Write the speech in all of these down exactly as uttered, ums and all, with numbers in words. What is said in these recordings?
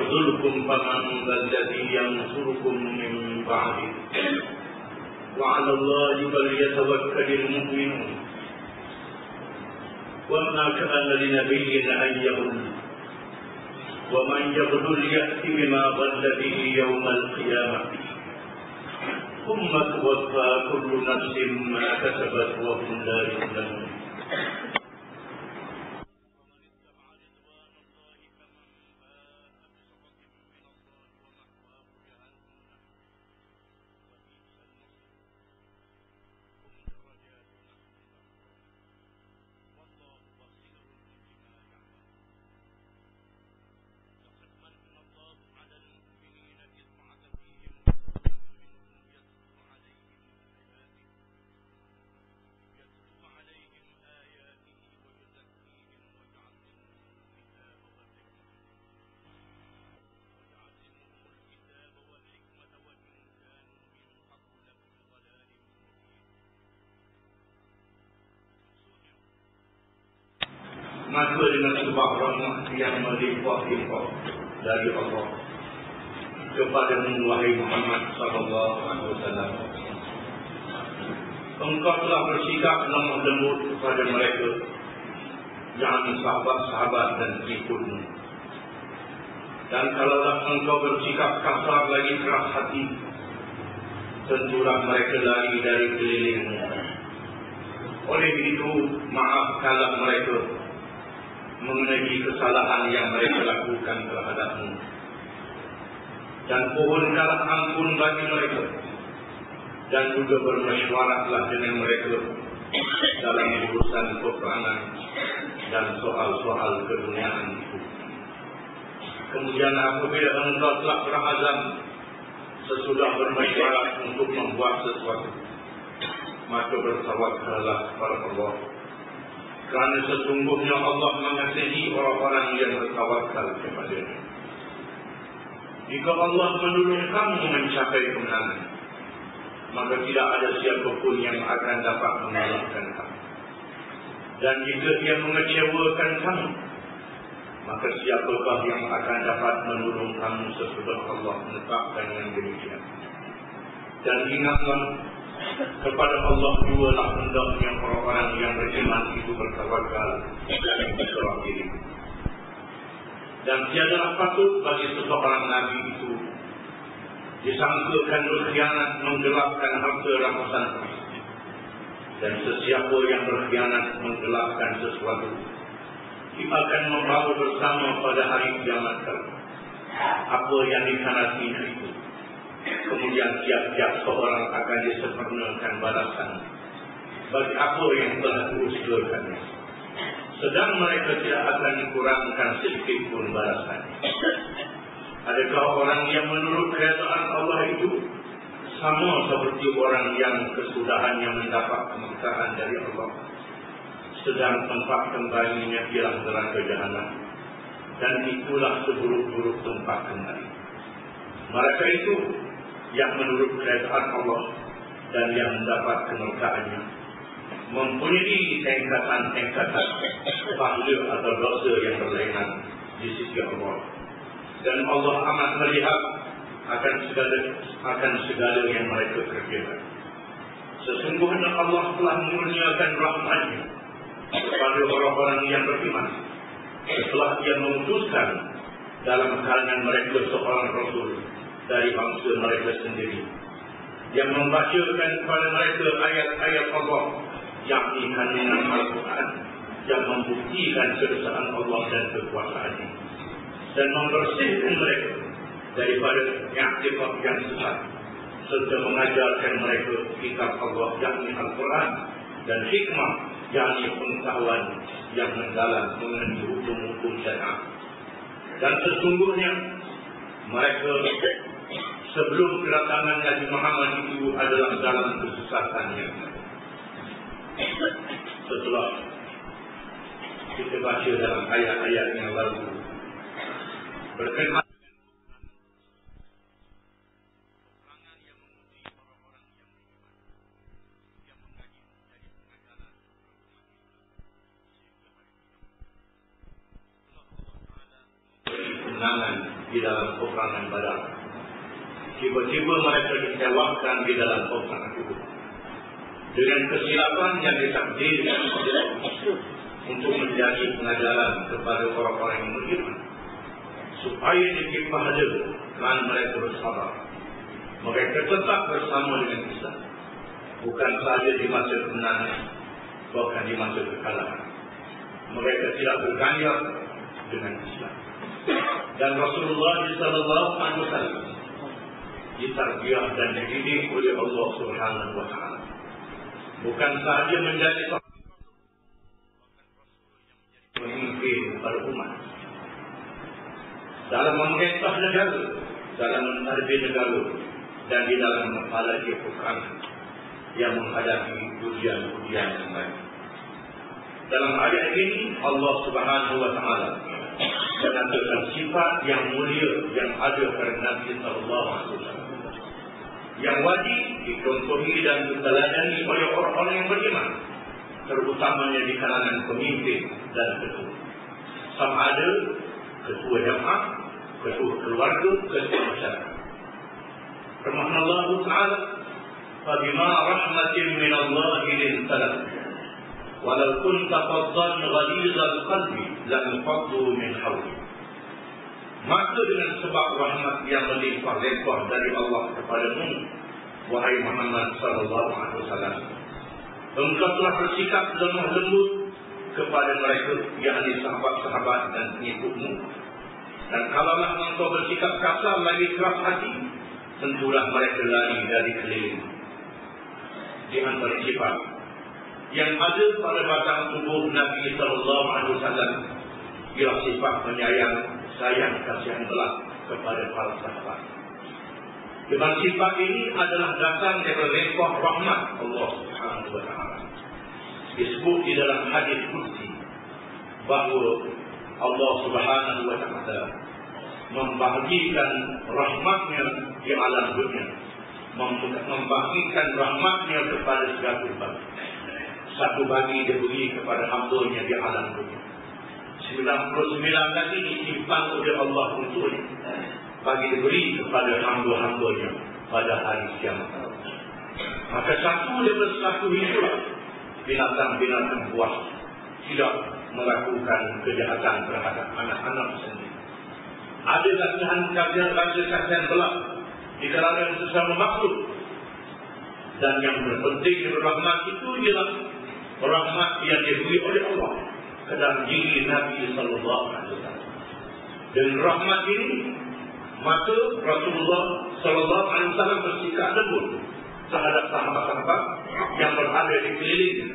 يخذلكم فمن ذا الذي ينصركم من بعده وعلى الله فليتوكل المؤمنون وما كان لنبي أن يغل ومن يغل يأت بما ضل به يوم القيامة ثم توفى كل نفس ما كسبت وهم لا يظلمون. Maka dengan sebab rahmat yang melimpah-limpah dari Allah kepada wahai Muhammad sallallahu alaihi wasallam, engkau telah bersikap lemah lembut kepada mereka, yakni sahabat-sahabat dan pengikutmu. Dan kalaulah engkau bersikap kasar lagi keras hati, tentulah mereka lari dari kelilingmu. Oleh itu, maafkanlah mereka mengenai kesalahan yang mereka lakukan terhadapmu, dan pohonkanlah ampun bagi mereka, dan juga bermesyuaratlah dengan mereka dalam urusan peperangan dan soal-soal keduniaan itu. Kemudian apabila engkau telah berazam sesudah bermesyuarat untuk membuat sesuatu, maka bertawakallah kepada Allah, kerana sesungguhnya Allah mengasihi orang-orang yang bertawakal kepada-Nya. Jika Allah menolong kamu mencapai kemenangan, maka tidak ada siapa pun yang akan dapat mengalahkan kamu. Dan jika Dia mengecewakan kamu, maka siapakah yang akan dapat menolong kamu sesudah Allah menetapkan yang demikian. Dan ingatlah, kepada Allah jualah hendaknya orang-orang yang beriman itu bertawakal dan berserah diri. Dan tiadalah patut bagi seseorang Nabi itu disangkakan berkhianat menggelapkan harta rampasan. Dan sesiapa yang berkhianat menggelapkan sesuatu, dia akan membawa bersama pada hari kiamat apa yang dikhianatinya itu. Kemudian tiap-tiap seorang akan disempurnakan balasan bagi apa yang telah diusahakannya, sedang mereka tidak akan dikurangkan sedikit pun balasan. Adakah orang yang menurut keadaan Allah itu sama seperti orang yang kesudahannya mendapat kemerdekaan dari Allah, sedang tempat kembalinya ialah neraka jahanam, dan itulah seburuk-buruk tempat kembali. Mereka itu yang menurut keadaan Allah dan yang mendapat kemurkaannya mempunyai tingkatan-tingkatan pahala atau dosa yang berlainan di sisi Allah. Dan Allah amat melihat akan segala akan segala yang mereka kerjakan. Sesungguhnya Allah telah mengurniakan rahmat-Nya kepada orang-orang yang beriman setelah Dia memutuskan dalam kalangan mereka seorang Rasul dari bangsa mereka sendiri yang membacakan kepada mereka ayat-ayat Allah, yakni kandungan Al-Quran yang membuktikan keesaan Allah dan kekuasaannya, dan membersihkan mereka daripada i'tiqad yang sesat, serta mengajarkan mereka kitab Allah yakni Al-Quran dan hikmah yakni pengetahuan yang mendalam mengenai hukum-hukum syariat. Dan sesungguhnya mereka sebelum kedatangan Nabi Muhammad itu adalah dalam kesesatannya. Setelah kita baca dalam ayat-ayat yang lalu berkenaan kemenangan di dalam peperangan Badar. Tiba-tiba mereka ditewaskan di dalam peperangan itu dengan kesilapan yang ditakdirkan untuk menjadi pengajaran kepada orang-orang yang beriman, supaya diberi pahala kerana mereka bersabar. Mereka tetap bersama dengan Islam, bukan sahaja di masa kemenangan, bahkan di masa kekalahan. Mereka tidak berganjal dengan Islam. Dan Rasulullah sallallahu alaihi wasallam ditarbiyah dan dididik oleh Allah Subhanahu wa taala, bukan sahaja menjadi pemimpin pada umat, dalam memerintah negara, dalam mentadbir negara, dan di dalam kepala dia peperangan yang menghadapi ujian-ujian yang baik. Dalam ayat ini Allah Subhanahu wa taala menandakan sifat yang mulia yang ada pada Nabi sallallahu alaihi wasallam, yang wajib dicontohi dan diteladani oleh orang-orang yang beriman, terutamanya di kalangan pemimpin dan ketua. Sama ada ketua jamaah, ketua keluarga, ketua masyarakat. Firman Allah Taala, "Fabima rahmatin min Allah lintalam, walau kunta faddan ghalizal qalbi lanfaddu min hawli." Maka dengan sebab rahmat yang melimpah-limpah dari Allah kepadamu, wahai Muhammad sallallahu alaihi wasallam, engkau telah bersikap lemah lembut kepada mereka, yakni sahabat-sahabat dan pengikutmu. Dan kalaulah engkau bersikap kasar lagi keras hati, tentulah mereka lari dari keliling. Di antara sifat yang ada pada batang tubuh Nabi sallallahu alaihi wasallam ialah sifat penyayang, sayang, kasihan belas kepada para sahabat. Dengan sifat ini adalah datang dari limpah rahmat Allah Subhanahu wa taala. Disebut di dalam hadis qudsi bahawa Allah Subhanahu wa taala membahagikan rahmatnya di alam dunia, membahagikan rahmatnya kepada segala bagi. Satu bagi dia beri kepada hamba-Nya di alam dunia, sembilan puluh sembilan lagi disimpan oleh Allah untuknya, bagi diberi kepada hamba-hamba-Nya pada hari kiamat. Maka satu daripada satu itulah binatang-binatang buas tidak melakukan kejahatan terhadap anak-anak sendiri. Ada kasihan-kasihan kasihan belas di kalangan sesama makhluk. Dan yang terpenting rahmat itu ialah rahmat yang diberi oleh Allah ke dalam diri Nabi sallallahu alaihi wasallam. Dan rahmat ini, maka Rasulullah sallallahu alaihi wasallam bersikap lembut terhadap sahabat-sahabat yang berada di kelilingnya,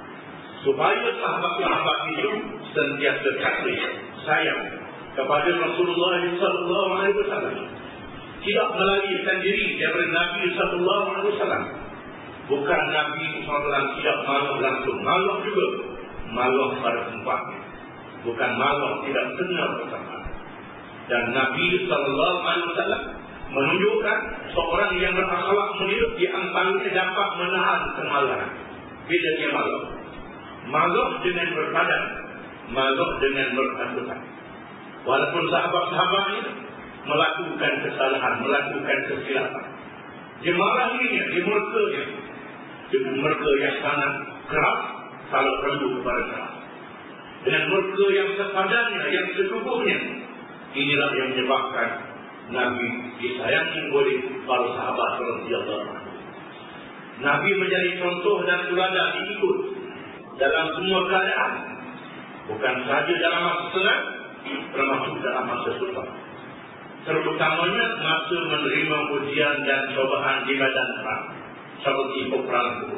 supaya sahabat-sahabat itu sentiasa kasih sayang kepada Rasulullah sallallahu alaihi wasallam, tidak melarikan diri daripada Nabi sallallahu alaihi wasallam. Bukan Nabi sallallahu alaihi wasallam tidak malu langsung, malu juga malu pada tempatnya, bukan malu tidak kenal bersama. Dan Nabi sallallahu alaihi wasallam menunjukkan seorang yang berakhlak mulia di antaranya dapat menahan kemalahan bila dia malu. Malu dengan berpadan, malu dengan berkatutan. Walaupun sahabat-sahabatnya melakukan kesalahan, melakukan kesilapan, dia marah dirinya, dia murkanya, dia murka yang sangat keras kalau perlu kepada keras, dengan murka yang sepadannya, yang secukupnya. Inilah yang menyebabkan Nabi disayangi oleh para sahabat radhiyallahu anhu. Nabi menjadi contoh dan teladan diikut dalam semua keadaan, bukan sahaja dalam masa senang, termasuk dalam masa susah, terutamanya masa menerima ujian dan cobaan di medan perang seperti peperangan Uhud.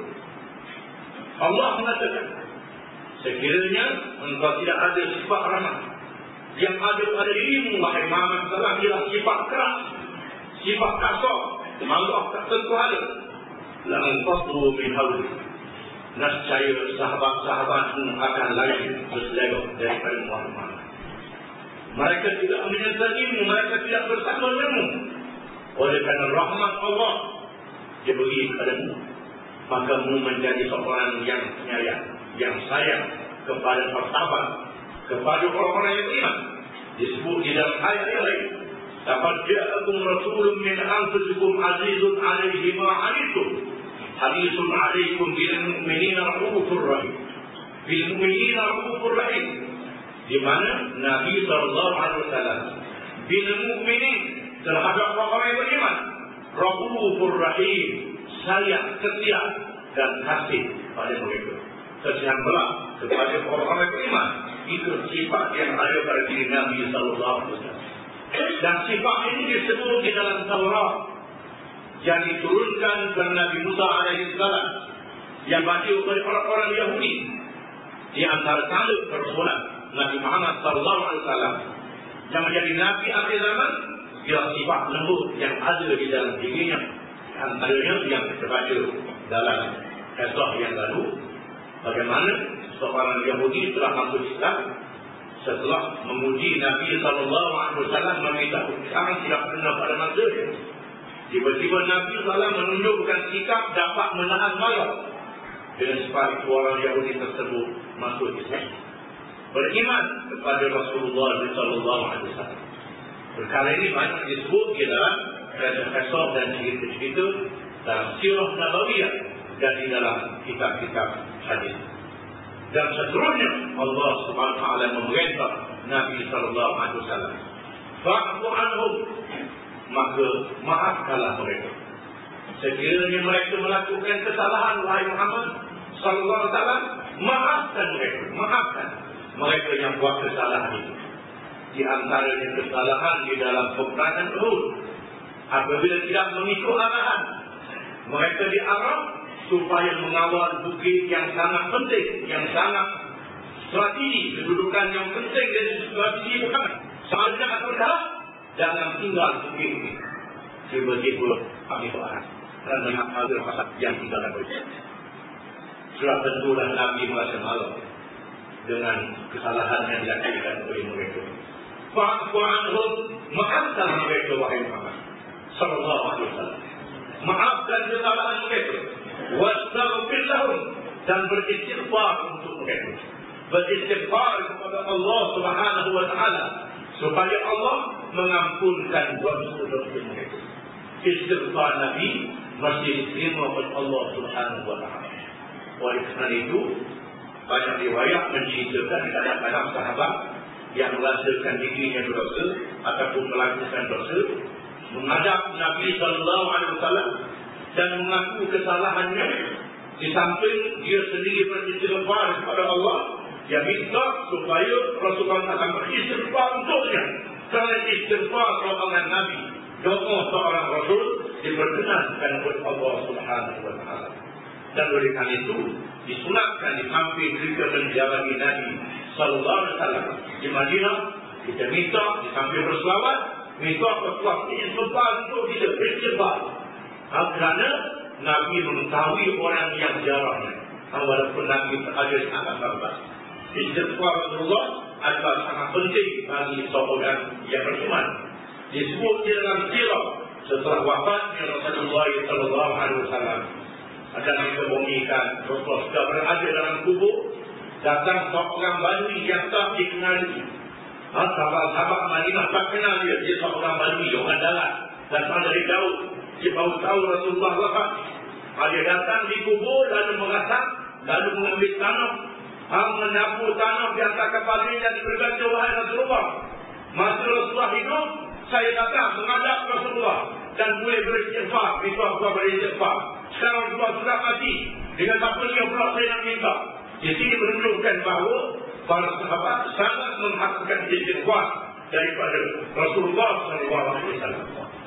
Allah mengatakan, sekiranya engkau tidak ada sifat rahmat yang ada pada dirimu, wahai Muhammad sallallahu alaihi wasallam, ialah sifat keras, sifat kasar, Allah tak tentu ada, la anfadu min hawli, nescaya sahabat-sahabatmu akan lari berseleweng daripada Muhammad. Mereka tidak menyertaimu, mereka tidak bersama denganmu. Oleh kerana rahmat Allah diberi kepadamu, maka mu menjadi seorang yang penyayang, yang sayang kepada persahabat, kepada orang-orang yang beriman. Disebut di dalam ayat yang lain, Laqad ja'akum rasulun min anfusikum azizun 'alaihi ma 'anittum harisun 'alaikum bil mu'minina raufur rahim. Bil mu'minina raufur rahim. Di mana Nabi sallallahu alaihi wasallam bil mu'minin terhadap orang yang beriman raufur rahim, sayang, setia dan kasih pada mereka. Kasihan pula kepada orang yang beriman. Itu sifat yang ada pada diri Nabi sallallahu alaihi wasallam. Dan sifat ini disebut di dalam Taurat yang diturunkan kepada Nabi Musa alaihi salam, yang baca oleh orang-orang Yahudi. Di antara tanda persoalan Nabi Muhammad sallallahu alaihi wasallam yang menjadi Nabi akhir zaman ialah sifat lembut yang ada di dalam dirinya. Antaranya yang terbaca dalam kisah yang lalu, bagaimana seorang Yahudi telah masuk Islam setelah memuji Nabi sallallahu alaihi wasallam, meminta kebenaran tidak pernah pada masanya. Tiba-tiba Nabi sallallahu alaihi wasallam menunjukkan sikap dapat menahan marah dengan sebab itu orang Yahudi tersebut masuk Islam, beriman kepada Rasulullah sallallahu alaihi wasallam. Perkara ini banyak disebut di dalam kisah dan cerita-cerita dalam sirah Nabawiyah dan di dalam kitab-kitab hadis. Dan seterusnya Allah Subhanahu wa taala memerintah Nabi sallallahu alaihi wasallam, fa'fu anhum, maka maafkanlah mereka. Sekiranya mereka melakukan kesalahan, wahai Muhammad sallallahu alaihi wasallam, maafkan mereka, maafkan mereka yang buat kesalahan itu. Di antaranya kesalahan di dalam peperangan Uhud, apabila tidak mengikut arahan mereka diarah supaya mengawal bukit yang sangat penting, yang sangat strategi, kedudukan yang penting dan strategi bukan sahaja atau dah jangan tinggal bukit ini. Tiba-tiba kami berarah dan dengan hal fasad yang tidak ada berjaya. Sudah tentulah Nabi merasa malu dengan kesalahan yang dilakukan oleh mereka. Fa'fu anhum, maafkan mereka wahai Muhammad sallallahu alaihi wasallam. Maafkan kesalahan mereka. Wastaghfir lahum, dan beristighfar untuk mereka. Beristighfar kepada Allah Subhanahu wa taala supaya Allah mengampunkan dosa-dosa mereka. Istighfar Nabi mesti diterima oleh Allah Subhanahu wa taala. Oleh kerana itu, banyak riwayat menceritakan kadang-kadang sahabat yang merasakan dirinya berdosa ataupun melakukan dosa menghadap Nabi sallallahu alaihi wasallam dan mengaku kesalahannya. Di samping dia sendiri beristighfar kepada Allah, dia minta supaya Rasulullah sallallahu alaihi wasallam beristighfar untuknya. Kerana istighfar rombongan Nabi, doa seorang Rasul diperkenankan oleh Allah Subhanahu wa taala. Dan oleh karena itu disunatkan di samping kita menjawab Nabi sallallahu alaihi wasallam di Madinah, kita minta di samping berselawat, minta kepada istighfar untuk kita beristighfar. Kerana Nabi mengetahui orang yang jarang, walaupun Nabi ada di atas bawah. Istighfar Rasulullah adalah sangat penting bagi seorang yang beriman. Disebut di dalam sirah setelah wafatnya Rasulullah sallallahu alaihi wasallam, ada yang kebumikan Rasulullah sudah berada dalam kubur, datang seorang Badui yang tak dikenali. Sahabat-sahabat Madinah tak kenal dia, dia seorang Badui, orang darat, datang dari jauh. Dia tahu Rasulullah wafat. Dia datang di kubur lalu mengasak, lalu mengambil tanah, menyapu tanah di atas kepalanya dan berkata, wahai Rasulullah, masa Rasulullah hidup, saya datang menghadap Rasulullah dan boleh beristighfar, minta Allah beristighfar. Sekarang Rasulullah sudah mati, dengan apa yang pula saya nak minta. Di sini menunjukkan bahawa para sahabat sangat mengharapkan istighfar daripada Rasulullah sallallahu alaihi wasallam.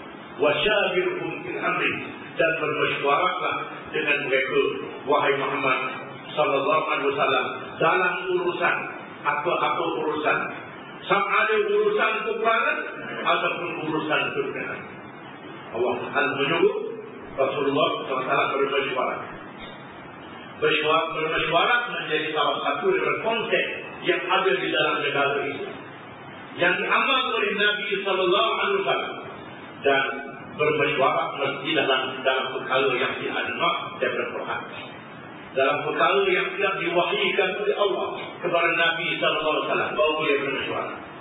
Wasyawirhum fil amri, dan bermesyuaratlah dengan mereka wahai Muhammad sallallahu alaihi wasallam dalam urusan apa-apa urusan, sama ada urusan peperangan ataupun urusan kebenaran. Allah Taala menyuruh Rasulullah sallallahu alaihi wasallam bermesyuarat. Bermesyuarat, bermesyuarat menjadi salah satu dari konsep yang ada di dalam negara ini, yang diamal oleh Nabi sallallahu alaihi wasallam. Dan bermesyuarat mesti dalam dalam perkara yang dianugerah daripada Quran, dalam perkara yang tidak diwahyukan oleh Allah kepada Nabi sallallahu alaihi wasallam, baru boleh bermesyuarat.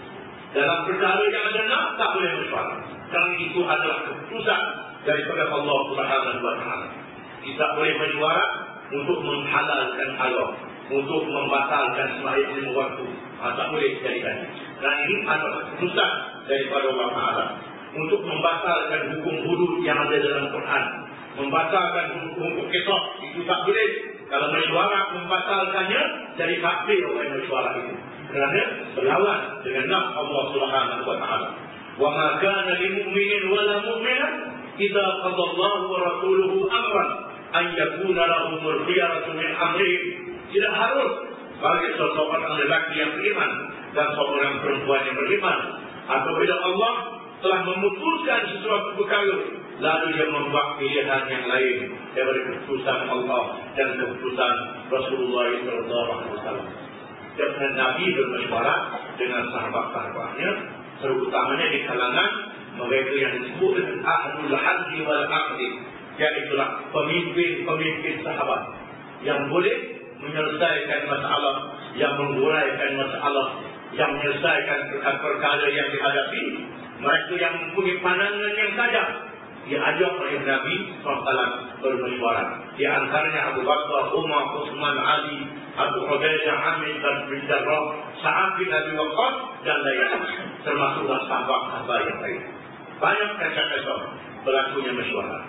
Dalam perkara yang ada nak, tak boleh mesyuarat. Kerana itu adalah keputusan daripada Allah Subhanahu Wa Taala. Kita boleh mesyuarat untuk menghalalkan haram, untuk membatalkan sembahyang lima waktu. Ha, tak boleh dijadikan. Dan ini adalah keputusan daripada Allah Taala untuk membatalkan hukum hudud yang ada dalam Quran, membatalkan hukum kisah. Itu tak boleh. Kalau mesyuarat membatalkannya, jadi kafir orang mesyuarat itu. Kerana berlawan dengan nas Allah Subhanahu Wa Taala. Wa ma kana lil mu'minin wa la mu'minah idza qada Allahu wa rasuluhu amran an yakuna lahumul khiyaratu min amrihim. Tidak harus bagi seseorang lelaki yang beriman dan seorang perempuan yang beriman, apabila Allah telah memutuskan sesuatu perkara, lalu dia membuat pilihan yang lain daripada keputusan Allah dan keputusan Rasulullah sallallahu alaihi wasallam. Dan Nabi bermesyuarat dengan sahabat-sahabatnya, terutamanya di kalangan mereka yang disebut dengan ahlul hadzi wal aqdi, iaitulah pemimpin-pemimpin sahabat yang boleh menyelesaikan masalah, yang menguraikan masalah, yang menyelesaikan perkara yang dihadapi. Mereka yang mempunyai pandangan yang tajam diajak oleh Nabi sallallahu alaihi wasallam bermesyuarat. Di antaranya Abu Bakar, Umar, Utsman, Ali, Abu Ubaidah, Amir bin Jarrah, Sa'ad bin Abi Waqqas dan lainnya, termasuklah sahabat-sahabat yang lain. Banyak kisah-kisah berlakunya mesyuarat.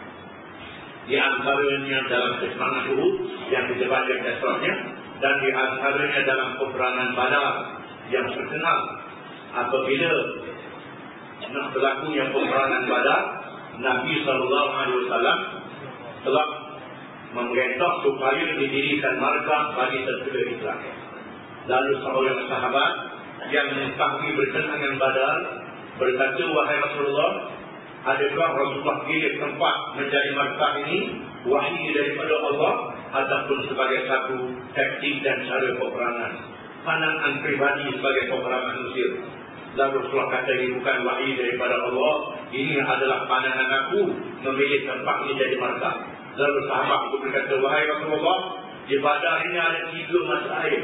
Di antaranya dalam kesemangat Uhud yang kita baca kisahnya, dan di antaranya dalam peperangan Badar yang terkenal. Apabila nak berlakunya peperangan Badar, Nabi sallallahu alaihi wasallam telah memerintah supaya didirikan markah bagi tentera Islam. Lalu seorang sahabat yang mengetahui berkenaan dengan Badar berkata, wahai Rasulullah, adakah Rasulullah pilih tempat menjadi markah ini wahyu daripada Allah ataupun sebagai satu taktik dan cara peperangan, pandangan pribadi sebagai peperangan Mesir? Lalu Rasulullah kata, ini bukan wahyu daripada Allah, ini adalah pandangan aku memilih tempat ini jadi markah. Lalu sahabat itu berkata, wahai Rasulullah, di Badar ini ada tiga mata air,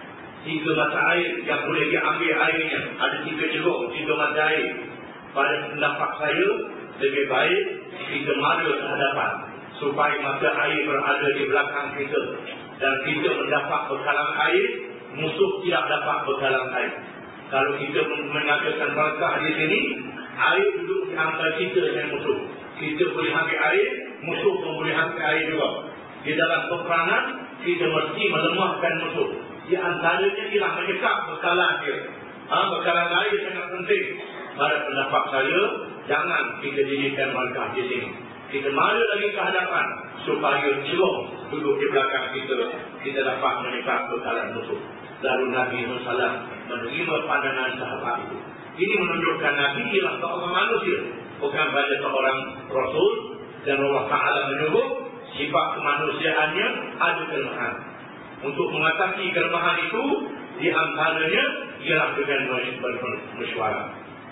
tiga mata air yang boleh diambil airnya, ada tiga jeruk, tiga mata air. Pada pendapat saya, lebih baik kita mara ke hadapan supaya mata air berada di belakang kita dan kita mendapat bekalan air, musuh tidak dapat bekalan air. Kalau kita mengatakan barakah di sini, air duduk di antara kita dengan musuh. Kita boleh ambil air, musuh pun boleh ambil air juga. Di dalam peperangan, kita mesti melemahkan musuh. Di antaranya ialah menyekat bekalan dia. Ha, bekalan air sangat penting. Pada pendapat saya, jangan kita dirikan markah di sini. Kita mara lagi ke hadapan supaya celok duduk di belakang kita, kita dapat menyekat bekalan musuh. Lalu Nabi sallallahu alaihi wasallam menerima pandangan sahabat itu. Ini menunjukkan Nabi ialah seorang manusia, bukan saja seorang Rasul, dan Allah Ta'ala menyuruh sifat kemanusiaannya ada kelemahan. Untuk mengatasi kelemahan itu, di antaranya ialah dengan mesyuarat.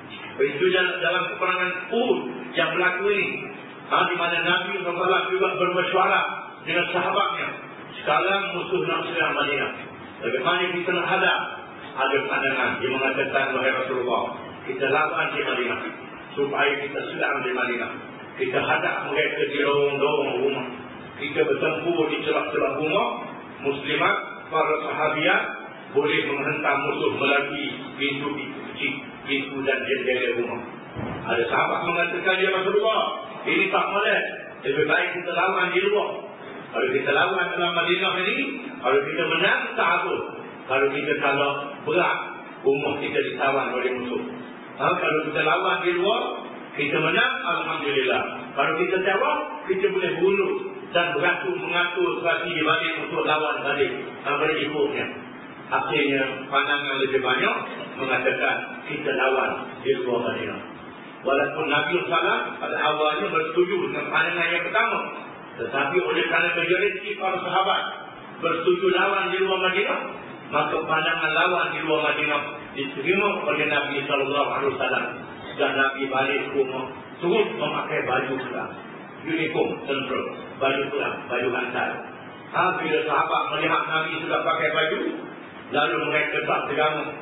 Itu dalam peperangan Uhud yang berlaku ini, ha, di mana Nabi sallallahu alaihi wasallam juga bermesyuarat dengan sahabatnya. Sekarang musuh nak serang Madinah, bagaimana kita nak hadap? Ada pandangan yang mengatakan, wahai Rasulullah, kita lawan di Madinah supaya kita serang di Madinah. Kita hadap mereka di lorong-lorong rumah, kita bertempur di celah-celah rumah muslimat. Para sahabiat boleh menghentam musuh melalui pintu-pintu kecil, pintu dan jendela rumah. Ada sahabat mengatakan, ya Rasulullah, ini tak boleh, lebih baik kita lawan di luar. Kalau kita lawan dalam Madinah ini, kalau kita menang, tak apa. Kalau kita kalau berat, rumah kita ditawan oleh musuh. Ha, kalau kita lawan di luar, kita menang, alhamdulillah. Kalau kita jawab, kita boleh bunuh dan beratur mengatur strategi di balik untuk lawan balik. Ha, boleh ikutnya. Akhirnya pandangan lebih banyak mengatakan kita lawan di luar Madinah. Walaupun Nabi sallallahu alaihi wasallam pada awalnya bersetuju dengan pandangan yang pertama, tetapi oleh kerana majoriti para sahabat bersetuju lawan di luar Madinah, maka pandangan lawan di luar Madinah diterima oleh Nabi sallallahu alaihi wasallam. Dan Nabi balik ke rumah terus memakai baju perang, uniform tentera, baju perang, baju hantar. Ha, bila sahabat melihat Nabi sudah pakai baju, lalu mereka tak terganggu.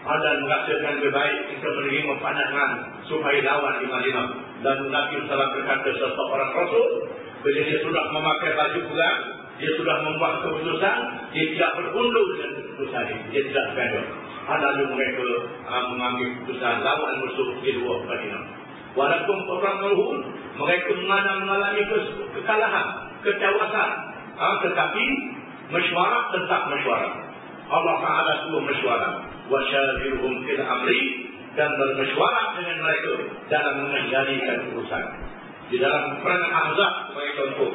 dan merasakan lebih baik kita menerima pandangan supaya lawan di Madinah. Dan Nabi telah berkata seseorang Rasul, bila dia sudah memakai baju perang, dia sudah membuat keputusan, dia tidak berundur dengan keputusan ini, dia tidak gaduh. Lalu mereka uh, mengambil keputusan lawan musuh di luar Madinah. Walaupun perang Uhud, mereka mengalami kekalahan, ketewasan, uh, tetapi mesyuarat tetap mesyuarat. Allah Taala suruh mesyuarat. Wasyawirhum fil amri, dan bermesyuarat dengan mereka dalam mengendalikan urusan. Di dalam perang Ahzab sebagai contoh,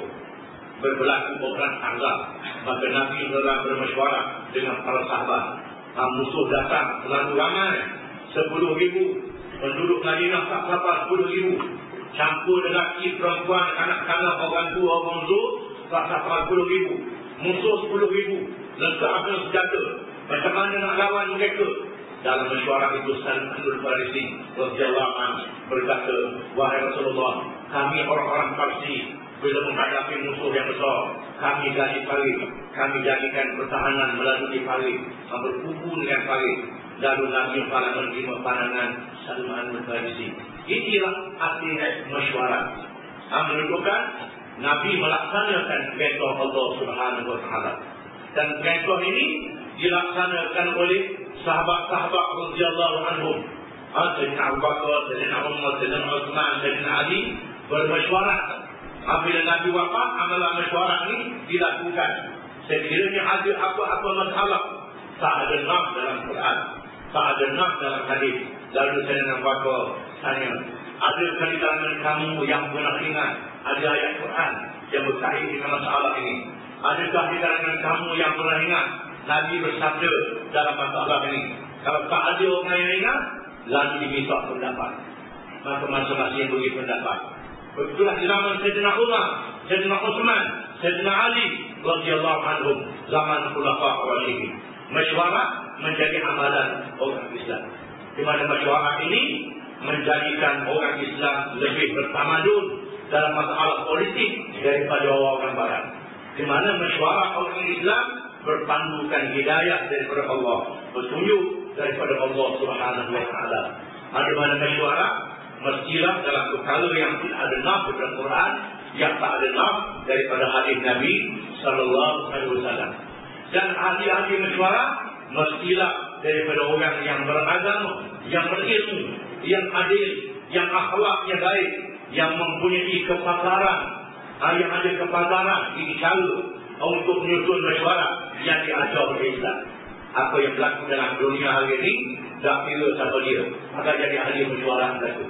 berlaku perang Ahzab, maka Nabi telah bermesyuarat dengan para sahabat. Ha, musuh datang terlalu ramai, sepuluh ribu penduduk Madinah tak sampai sepuluh ribu, campur lelaki, perempuan, kanak-kanak, orang tua, orang tua, tak sampai sepuluh ribu, musuh sepuluh ribu, lengkap dengan senjata. Macam mana nak lawan mereka? Dalam mesyuarat itu Salman al-Farisi radhiyallahu anhu berkata, wahai Rasulullah, kami orang-orang Parsi bila menghadapi musuh yang besar, kami gali parit, kami jadikan pertahanan melalui parit, berkumpul dengan parit. Lalu Nabi Muhammad menerima pandangan Salman al-Farisi. Inilah arti mesyuarat. Menunjukkan Nabi melaksanakan perintah Allah Subhanahu Wa Taala, dan perintah ini dilaksanakan oleh sahabat-sahabat radhiyallahu anhum. Sayyidina Abu Bakar, Sayyidina Umar, Sayyidina Utsman, Sayyidina Ali bermesyuarat. Apabila Nabi wafat, amalan mesyuarat ini dilakukan. Sekiranya ada apa-apa masalah, tak ada nas dalam Quran, tak ada nas dalam hadis. Lalu Sayyidina Abu Bakar tanya, adakah di kalangan kamu yang pernah ingat ada ayat Quran yang berkait dengan masalah ini? Adakah di kalangan kamu yang pernah ingat Nabi bersabda dalam masalah ini? Kalau tak ada orang yang ingat, lalu diminta pendapat. Maka masing-masing beri pendapat. Begitulah di zaman Sayyidina Umar, Sayyidina Utsman, Sayyidina Ali radhiyallahu anhum, zaman Khulafaur Rasyidin. Mesyuarat menjadi amalan orang Islam. Di mana mesyuarat ini menjadikan orang Islam lebih bertamadun dalam masalah politik daripada orang Barat. Di mana mesyuarat orang Islam berpandukan hidayah daripada Allah, petunjuk daripada Allah Subhanahu Wa Taala. Ada mana mesyuarat mestilah dalam perkara yang tidak ada nas dalam Quran, yang tak ada nas daripada hadis Nabi sallallahu alaihi wasallam. Dan ahli-ahli mesyuarat mestilah daripada orang yang beragama, yang berilmu, yang adil, yang akhlaknya baik, yang mempunyai kepakaran, yang ada kepakaran di cara untuk menyusun mesyuarat yang diajar oleh Islam. Apa yang berlaku dalam dunia hari ini, tak kira siapa dia, maka jadi ahli mesyuarat itu.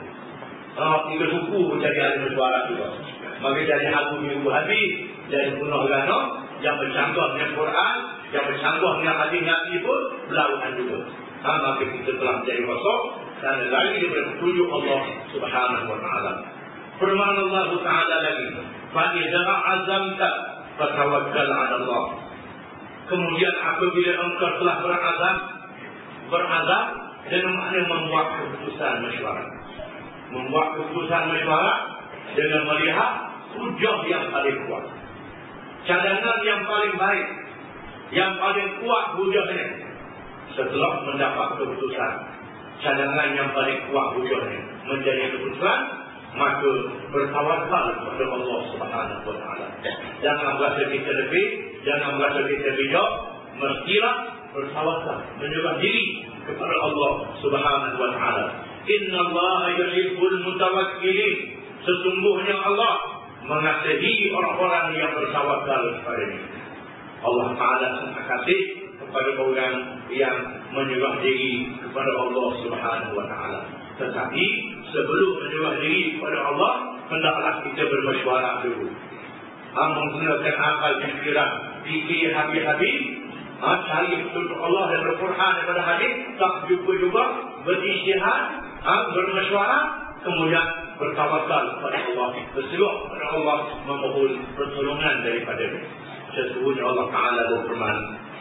Ah, tiga suku pun jadi ahli mesyuarat juga. Maka jadi Abu Minggu Habib, jadi Punah Gano, yang bercanggah dengan Quran, yang bercanggah dengan hadis Nabi pun berlawanan juga. Ah, maka kita telah menjadi masuk dan lagi daripada petunjuk Allah Subhanahu Wa Taala. Firman Allah Taala lagi, fa idza azamta fatawakkal 'ala Allah. Kemudian apabila engkau telah berazam, berazam dengan makna membuat keputusan mesyuarat. Membuat keputusan mesyuarat dengan melihat hujah yang paling kuat, cadangan yang paling baik, yang paling kuat hujahnya. Setelah mendapat keputusan, cadangan yang paling kuat hujahnya menjadi keputusan, maka bertawakal kepada Allah Subhanahu Wa Taala. Jangan merasa kita lebih, jangan merasa kita bijak, mestilah bertawakal, menyerah diri kepada Allah Subhanahu Wa Taala. Inna Allah yuhibbul mutawakkilin. Sesungguhnya Allah mengasihi orang-orang yang bertawakal kepada-Nya. Allah Taala sangat kasih kepada orang yang menyerah diri kepada Allah Subhanahu Wa Taala. Tetapi sebelum menyerah diri kepada Allah, hendaklah kita bermesyuarat dulu. Ha, menggunakan akal fikiran, fikir habis-habis, ha, cari petunjuk Allah dan Al-Quran daripada hadis, tak jumpa juga, berisytihad, ha, bermesyuarat, kemudian bertawakal kepada Allah, berserah kepada Allah, memohon pertolongan daripada-Nya. Sesungguhnya Allah Taala berfirman,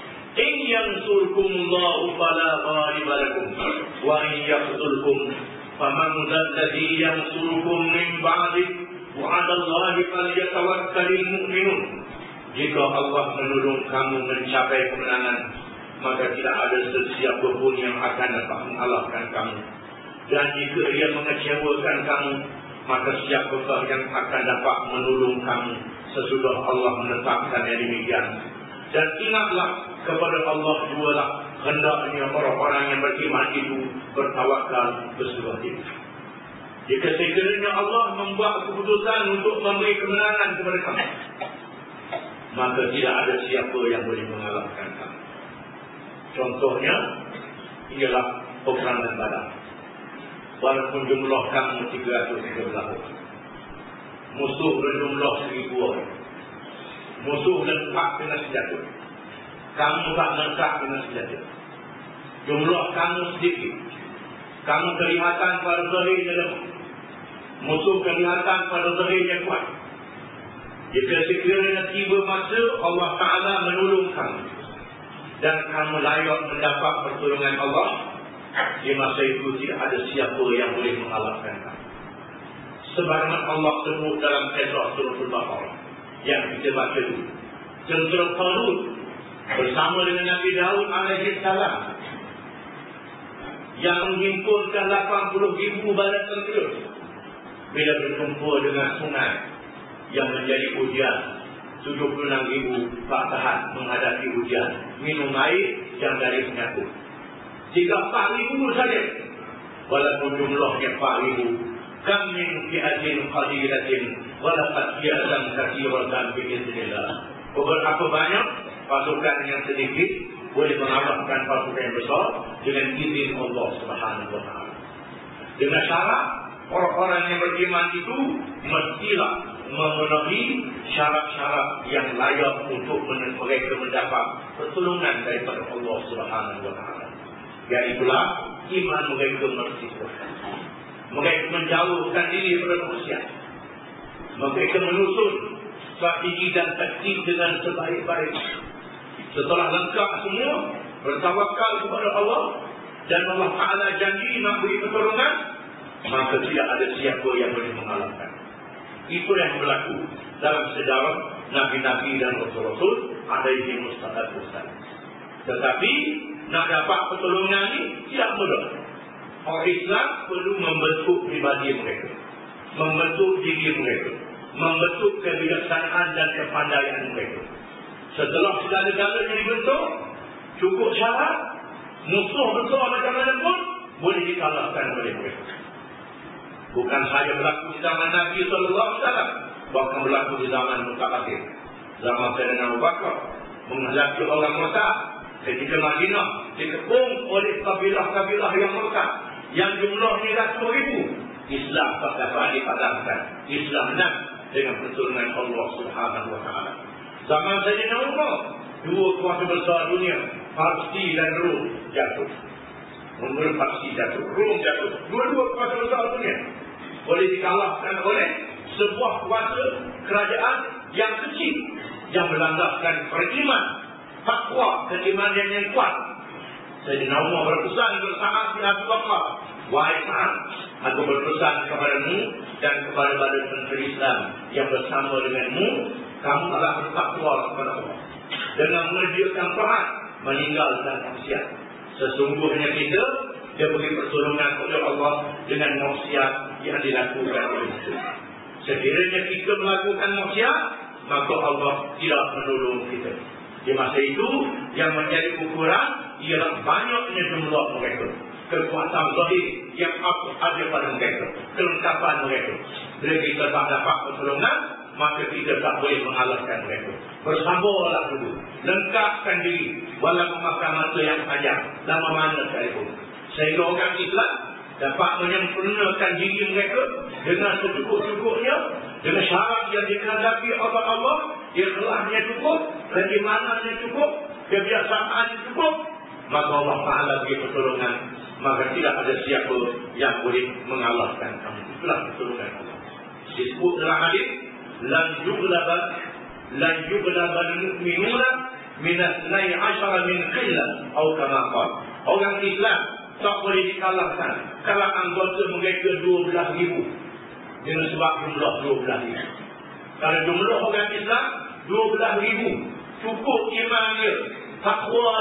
in yansurkumullahu fala ghaliba lakum wa in yakhzulkum faman dzalladzi yansurukum min ba'di wa 'ala Allahi falyatawakkalul mu'minun. Jika Allah menolong kamu mencapai kemenangan, maka tidak ada sesiapa pun yang akan dapat mengalahkan kamu. Dan jika ia mengecewakan kamu, maka siapakah yang akan dapat menolong kamu sesudah Allah menetapkan yang demikian. Dan ingatlah kepada Allah jualah hendaknya orang-orang yang beriman itu bertawakal berserah diri. Jika sekiranya Allah membuat keputusan untuk memberi kemenangan kepada kamu, maka tidak ada siapa yang boleh mengalahkan kamu. Contohnya ialah peperangan Badar. Walaupun jumlah kamu tiga ratus tiga belas orang, musuh berjumlah seribu orang, musuh lengkap dengan senjata, kamu tak lengkap dengan senjata, jumlah kamu sedikit, kamu kelihatan pada zahirnya lemah, musuh kelihatan pada zahirnya kuat. Jika sekiranya tiba masa Allah Ta'ala menolong kamu dan kamu layak mendapat pertolongan Allah, di masa itu tidak ada siapa yang boleh mengalahkan kamu. Sebagaimana Allah sebut dalam surah Al-Baqarah yang kita baca dulu, tentera Talut bersama dengan Nabi Daud alaihi salam yang menghimpulkan lapan puluh ribu bala tentera, bila berkumpul dengan sungai yang menjadi ujian, tujuh puluh enam ribu tak tahan menghadapi ujian, minum air yang dari penyakit. Jika empat ribu saja, walaupun jumlahnya empat ribu, kam min fi'atin qalilatin walaqad fi'atan katsiratan bi'idznillah. Beberapa banyak pasukan yang sedikit boleh mengalahkan pasukan yang besar dengan izin Allah Subhanahu wa taala. Dengan syarat orang-orang yang beriman itu mestilah memenuhi syarat-syarat yang layak untuk mereka mendapat pertolongan daripada Allah Subhanahu wa taala. Iaitulah iman mereka bersifat. Mereka menjauhkan diri daripada maksiat. Mereka menyusun strategi dan taktik dengan sebaik-baik. Setelah lengkap semua, bertawakal kepada Allah dan Allah Ta'ala janji nak beri pertolongan, maka tidak ada siapa yang boleh mengalahkan. Itu yang berlaku dalam sejarah Nabi-Nabi dan Rasul-Rasul alaihi wassalam. Tetapi nak dapat pertolongan ini tidak mudah. Orang Islam perlu membentuk pribadi mereka, membentuk diri mereka, membentuk kebijaksanaan dan kepandaian mereka. Setelah segala-galanya dibentuk, cukup syarat, musuh besar macam mana pun boleh dikalahkan oleh mereka. Bukan sahaja berlaku di zaman Nabi sallallahu alaihi wasallam, bahkan berlaku di zaman mutakhir. Zaman Sayyidina Abu Bakar menghadapi orang Mekah ketika Madinah dikepung oleh kabilah-kabilah yang Mekah yang jumlahnya ratus ribu. Islam tak dapat dipadamkan. Islam menang dengan pertolongan Allah Subhanahu wa taala. Zaman Sayyidina Umar, dua kuasa besar dunia, Parsi dan Rom jatuh. Mula Parsi jatuh, Rom jatuh. Dua-dua kuasa besar dunia boleh dikalahkan oleh sebuah kuasa kerajaan yang kecil yang melandaskan beriman, takwa, keimanan yang kuat. Sayyidina Umar berpesan bersama si Abu Bakar, wahai Sa'ad, aku berpesan kepadamu dan kepada badan tentera Islam yang bersama denganmu, kamu telah bertakwa kepada Allah dengan mengerjakan perang, meninggalkan maksiat. Sesungguhnya kita dia beri pertolongan oleh Allah dengan maksiat yang dilakukan oleh musuh. Sekiranya kita melakukan maksiat, maka Allah tidak menolong kita. Di masa itu yang menjadi ukuran ialah banyaknya jumlah mereka, kekuatan zahir yang ada pada mereka, kelengkapan mereka. Bila kita tak dapat pertolongan, maka kita tak boleh mengalahkan mereka. Bersabarlah dulu, lengkapkan diri walaupun makan masa yang panjang, lama mana sekalipun, sehingga orang Islam dapat menyempurnakan diri mereka dengan secukup-cukupnya, dengan syarat yang dikehendaki oleh Allah, ikhlahnya cukup, keimanannya cukup, kebiasaannya cukup, maka Allah Ta'ala beri pertolongan, maka tidak ada siapa yang boleh mengalahkan kamu. Itulah pertolongan Allah. Disebut dalam hadis, lan yughlaba lan yughlaba al-mu'minuna min ithnai asyara min qillah atau kama qala. Orang Islam tak boleh dikalahkan kalau anggota mereka dua belas ribu dengan sebab jumlah dua belas ribu. Kalau jumlah orang Islam dua belas ribu, cukup iman dia, takwa dia,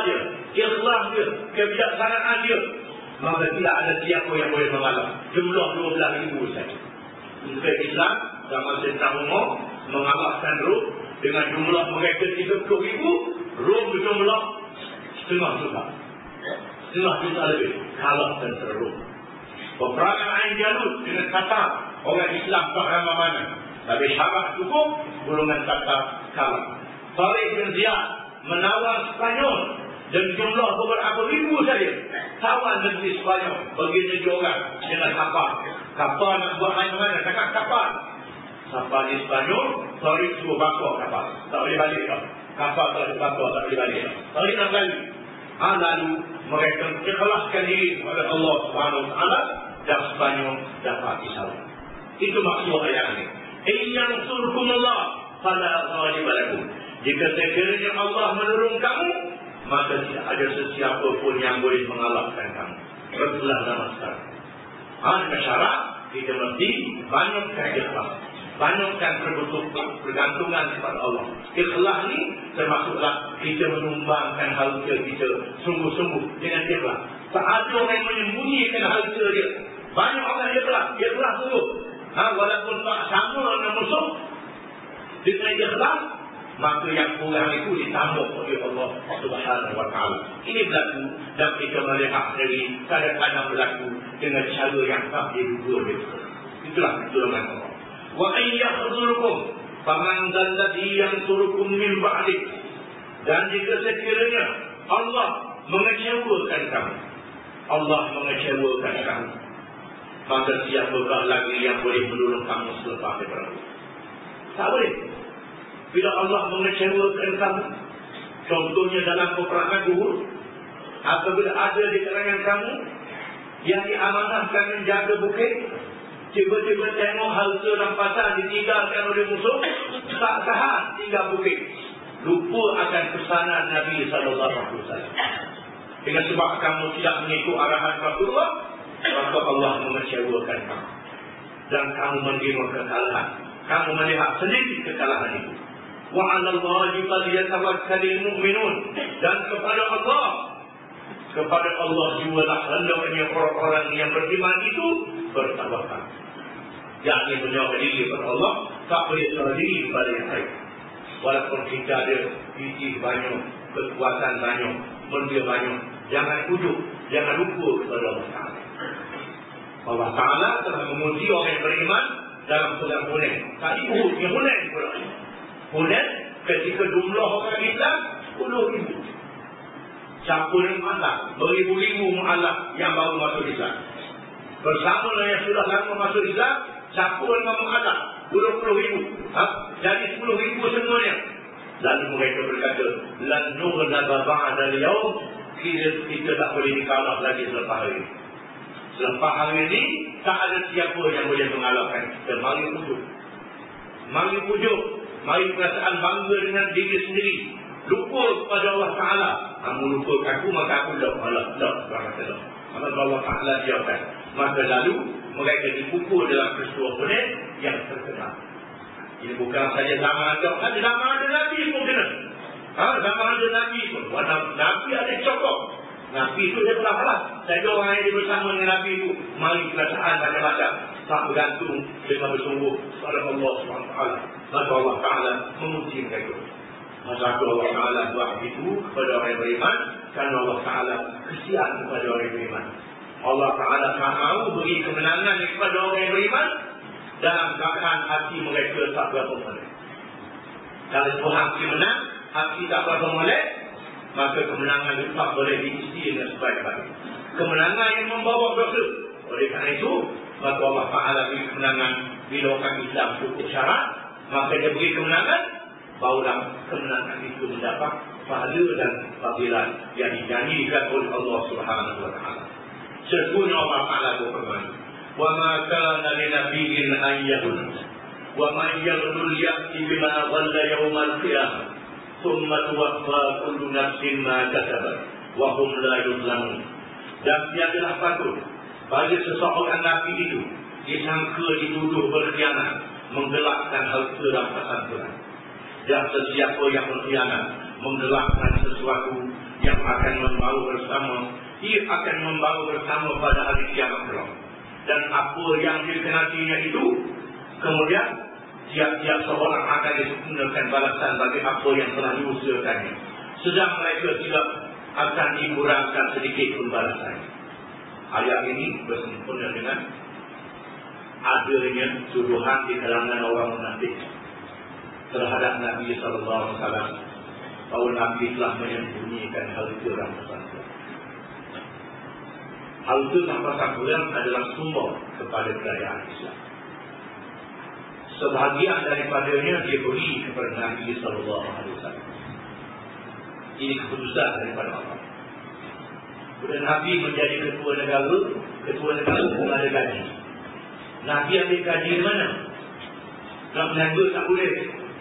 ikhlas dia, kebijaksanaan dia, maka tidak ada siapa yang boleh mengalah. Jumlah dua belas ribu saja. Untuk Islam zaman Sayyidina Umar mengalahkan Rom dengan jumlah mereka tiga puluh ribu, Rom berjumlah setengah juta. Setengah juta lebih kalah tentera Rom. Peperangan Ain Jalut dengan Tatar, orang Islam tak ramai mana. Tapi Syarah cukup, golongan Tatar kalah. Tariq bin Ziyad menawar Spanyol dan jumlah beberapa ribu saja. Tawan negeri Spanyol bagi negeri orang dengan kapal. Kapal nak buat main mana? Cakap kapal. Kapal di Spanyol, Tariq suruh bakar kapal. Tak boleh balik tak? Kapal tak boleh bakar, tak boleh balik. Tariq nak balik. Ha, lalu mereka ikhlaskan diri kepada Allah Subhanahu Wa Taala dan Spanyol dapat diselamatkan. Itu maksud ayat ini. In yansurkumullah fala ghaliba lakum. Jika sekiranya Allah menolong kamu, maka tidak ada sesiapa pun yang boleh mengalahkan kamu. Betulah nama sekarang. Ada syarat kita mesti banyakkan ikhlas, banyakkan bergantungan kepada Allah. Ikhlas ni termasuklah kita menumbangkan harta kita sungguh-sungguh dengan ikhlas. Tak ada orang yang menyembunyikan harta dia. Banyak orang ikhlas, ikhlas dulu. Ha, walaupun tak sama dengan musuh, dengan ikhlas, maka yang kurang itu ditambah oleh Allah Subhanahu Wa Taala. Ini berlaku dan kita melihat dari kadang-kadang berlaku dengan cara yang tak diduga. Itulah pertolongan Allah. Wa ayyakhzurukum faman dzalladzi yansurukum min ba'di. Dan jika sekiranya Allah mengecewakan kamu, Allah mengecewakan kamu, maka siapakah lagi yang boleh menolong kamu selepas daripada itu? Tak boleh. Bila Allah mengecewakan kamu, contohnya dalam peperangan Uhud, apabila ada di kalangan kamu yang diamanahkan menjaga bukit, tiba-tiba tengok harta rampasan ditinggalkan oleh musuh, tak tahan tinggal bukit, lupa akan pesanan Nabi sallallahu alaihi wasallam. Dengan sebab kamu tidak mengikut arahan Rasulullah, maka Allah mengecewakan kamu dan kamu menerima kekalahan. Kamu melihat sendiri kekalahan itu. Wa 'ala Allahi falyatawakkalul mu'minun. Dan kepada Allah, kepada Allah jualah hendaknya orang-orang yang beriman itu bertawakal. Yakni menyerah diri kepada Allah, tak boleh serah diri kepada yang lain. Walaupun kita ada biji banyak, kekuatan banyak, benda banyak, jangan ujuk, jangan lupa kepada Allah Ta'ala. Allah Ta'ala telah memuji orang yang beriman dalam surah Hunain. Tadi Uhud, yang Hunain pula. Hunain ketika jumlah orang Islam sepuluh ribu. Siapa yang mu'alaf? Beribu-ribu mu'alaf yang baru masuk Islam. Bersama yang sudah lama masuk Islam, siapa yang mu'alaf? dua puluh ribu. Ha? Jadi sepuluh ribu semuanya. Lalu mereka berkata, lan nughlaba ba'da al-yawm, kita tak boleh dikalah lagi selepas hari ini. Selepas hari ini, tak ada siapa yang boleh mengalahkan kita. Mari pujuk. Mari pujuk. Mari perasaan bangga dengan diri sendiri. Lupa kepada Allah Ta'ala. Kamu lupakan aku, maka aku dah. Allah, dah. Maka Allah Ta'ala siapkan. Maka lalu, mereka dipukul dalam peristiwa Hunain yang terkenal. Ini bukan saja zaman ada. Ada zaman ada Nabi pun kena. Ha, zaman ada Nabi pun. Nabi ada cokok. Nabi itu dia telah kalah. Saya ada orang yang bersama dengan Nabi itu. Mari perasaan macam-macam. Tak bergantung dengan bersungguh kepada Allah subhanahu wa taala. Maka Allah Ta'ala memuji mereka. Maka Allah Ta'ala buat itu kepada orang yang beriman. Kerana Allah Ta'ala kesian kepada orang yang beriman. Allah Ta'ala tak mahu beri kemenangan kepada orang yang beriman dalam keadaan hati mereka tak berapa molek. Kalau Tuhan hati menang, hati tak berapa molek, maka kemenangan itu tak boleh diisi dengan sebaik-baik. Kemenangan yang membawa dosa. Oleh kerana itu, maka Allah Ta'ala beri kemenangan bila orang Islam cukup syarat, maka dia beri kemenangan, barulah kemenangan itu mendapat pahala dan fadilah yang dijanjikan oleh Allah Subhanahu Wa Taala. Sesungguhnya Allah Ta'ala berfirman, wa ma kana li nabiyyin an yaghul wa man yaghul ya'ti bima dhalla yawmal qiyamah thumma tuwaffa kullu nafsin ma kasabat wa hum la yuzlamun. Dan tiadalah patut bagi seseorang nabi itu disangka dituduh berkhianat, menggelapkan harta rampasan Tuhan. Dan sesiapa yang berkhianat, menggelapkan sesuatu yang akan membawa bersama, ia akan membawa bersama pada hari kiamat kelak. Dan apa yang dikenatinya itu, kemudian tiap-tiap seorang akan disempurnakan balasan bagi apa yang telah diusahakannya. Sedang mereka tidak akan dikurangkan sedikit pun balasan. Ayat ini bersempurna dengan adanya tuduhan di kalangan orang munafik terhadap Nabi sallallahu alaihi wasallam bahawa Nabi telah menyembunyikan hal itu dalam pesantren. Hal itu dalam pesantren adalah sumber kepada kerajaan Islam. Sebahagian daripadanya dia beri kepada Nabi sallallahu alaihi wasallam. Ini keputusan daripada Allah. Kemudian Nabi menjadi ketua negara, ketua negara pun ada gaji. Nabi ambil gaji di mana? Nak meniaga tak boleh.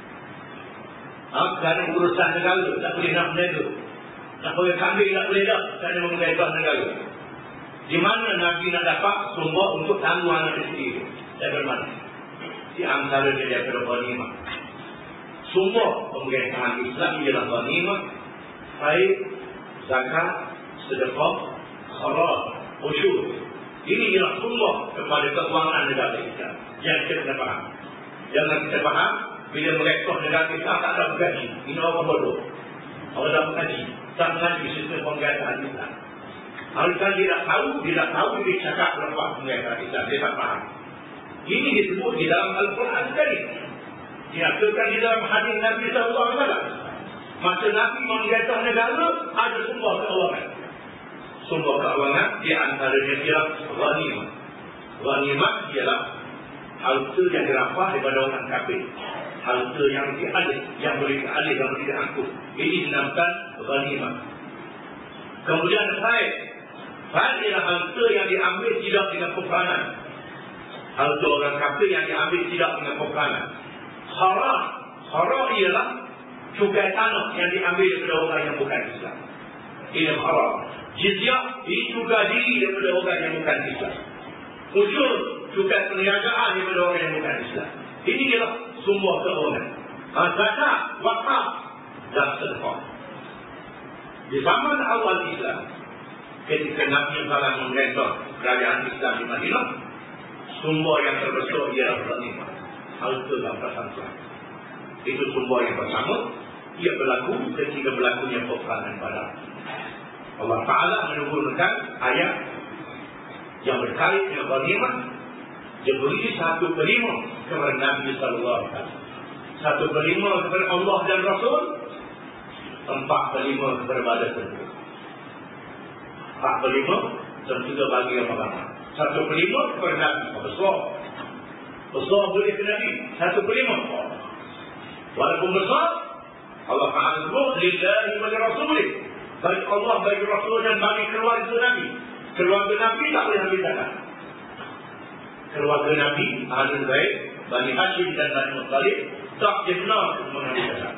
Ha, kerana urusan negara tak boleh nak meniaga. Nak boleh kambing tak boleh dah, kerana menggaibah negara. Di mana Nabi nak dapat sumber untuk tangguh anak isteri? Daripada mana? Di antara dia daripada ghanimah. Sumber pemerintahan Islam ialah ghanimah, baik zakat, sedekah, kharaj, usyur. Ini ialah sumber kepada keuangan negara kita. Yang kita kena faham. Jangan kita faham, bila mereka negara kita tak dapat gaji. Ini orang bodoh. Orang dapat gaji. Tak mengaji sistem pemerintahan Islam. Kalau dia tidak tahu, dia tak tahu, dia cakap lepas pemerintahan Islam. Dia tak faham. Ini disebut di dalam Al-Quran Karim. Diaturkan di dalam hadis Nabi sallallahu alaihi wasallam. Masa Nabi menggaitah negara, ada sumber keuangan. Sumber keuangan di antaranya ialah ghanimah. Ghanimah ialah harta yang dirampas daripada orang kafir. Harta yang dialih, yang boleh dialih, yang boleh diangkut. Ini dinamakan ghanimah. Kemudian faid. Faid ialah harta yang diambil tidak dengan peperangan. Harta orang kafir yang diambil tidak dengan peperangan. Kharaj. Kharaj ialah cukai tanah yang diambil daripada orang yang bukan Islam. Ini kharaj. Jizyah itu gaji daripada orang yang bukan Islam. Usyur cukai perniagaan daripada orang yang bukan Islam. Ini ialah sumber keuangan. Zakat, wakaf dan sedekah. Di zaman awal Islam, ketika Nabi sallallahu alaihi wasallam menggaitah kerajaan Islam di Madinah, sumber yang terbesar ialah ghanimah. Harta dan persatuan. Itu sumber yang pertama. Ia berlaku ketika berlakunya peperangan Badar. Allah Ta'ala menurunkan ayat yang berkait dengan ghanimah. Dia beri satu per lima kepada Nabi sallallahu alaihi wasallam. Satu per lima kepada Allah dan Rasul. Empat per lima kepada badan tentu. Empat per lima tentu juga bagi yang ramai. Satu per lima kepada Nabi. Besar. Besar boleh ke Nabi. Satu per lima. Walaupun besar, Allah Ta'ala sebut lillahi wa lirrasulih. Bagi Allah, bagi Rasul dan bagi keluarga Nabi. Keluarga Nabi tak boleh ambil zakat. Keluarga Nabi, Ahlul Bait, Bani Hashim dan Bani Muttalib tak dikenal mengambil zakat.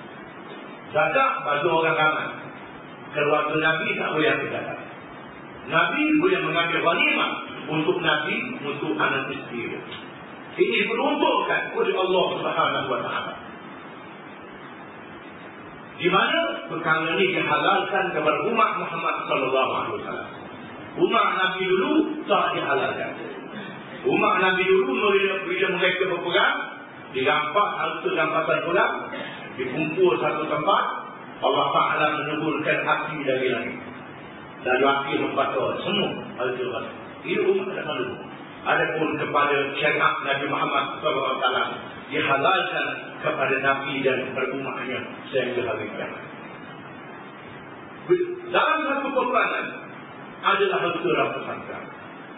Zakat bagi orang ramai. Keluarga Nabi tak boleh ambil zakat. Nabi boleh mengambil ghanimah untuk Nabi, untuk anak isteri. Ini diperuntukkan oleh Allah Subhanahu wa Ta'ala. Di mana perkara ini dihalalkan kepada umat Muhammad sallallahu alaihi wasallam. Umat Nabi dulu tak dihalalkan. Umat Nabi dulu bila, bila mereka berperang, dirampas harta rampasan perang, dikumpul satu tempat, Allah Ta'ala menurunkan api dari langit. Dari api membakar semua harta rampasan. Ini umat Nabi dulu. Adapun kepada syariat Nabi Muhammad sallallahu alaihi wasallam dihalalkan kepada Nabi dan kepada umatnya sehingga hari kiamat. Dalam satu peperangan adalah harta rampasan perang.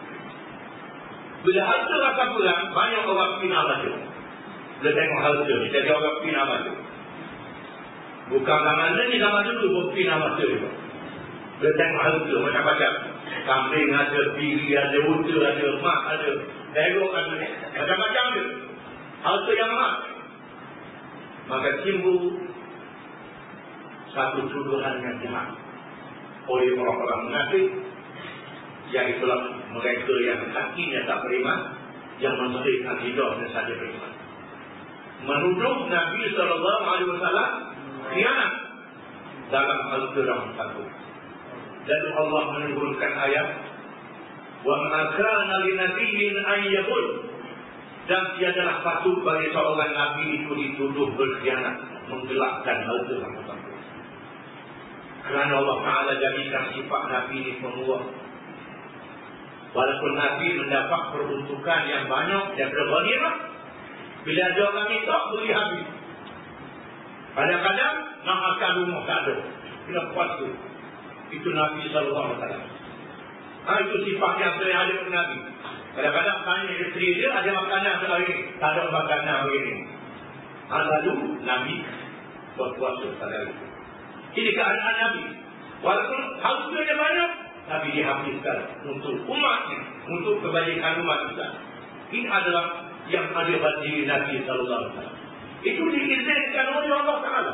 Bila harta rampasan perang, banyak orang pindah baju. Bila tengok harta ni, jadi orang pindah baju. Bukan zaman ni, zaman dulu pun pindah baju juga. Bila tengok harta macam-macam. Kambing ada, piri ada, unta ada, emas ada, derok ada, macam-macam ada. Harta yang emas. Maka timbul satu tuduhan yang jahat oleh orang-orang munafik, iaitulah mereka yang hatinya tak beriman, yang menceritakan hidupnya saja beriman. Menuduh Nabi sallallahu alaihi wasallam khianat dalam harta dan satu. Lalu Allah menurunkan ayat, wa ma kana linabiyyin an yaqul, dan tiadalah patut bagi seorang nabi itu dituduh berkhianat, menggelapkan harta dan satu. Kerana Allah Ta'ala jadikan sifat nabi ini pemurah. Walaupun nabi mendapat peruntukan yang banyak dan berghanimah, bila ada orang minta, beri habis. Kadang-kadang nak makan rumah tak ada, kena puasa. Itu Nabi sallallahu alaihi wasallam. Ha, itu sifat yang saya ada dengan Nabi. Kadang-kadang tanya isteri dia, ada makanan hari ini, tak ada makanan hari ini. Ha, lalu Nabi berpuasa pada itu. Ini keadaan Nabi. Walaupun hartanya banyak, tapi dihabiskan untuk umatnya, untuk kebaikan umat kita. Ini adalah yang ada pada diri Nabi sallallahu alaihi wasallam. Itu diizinkan oleh Allah Ta'ala.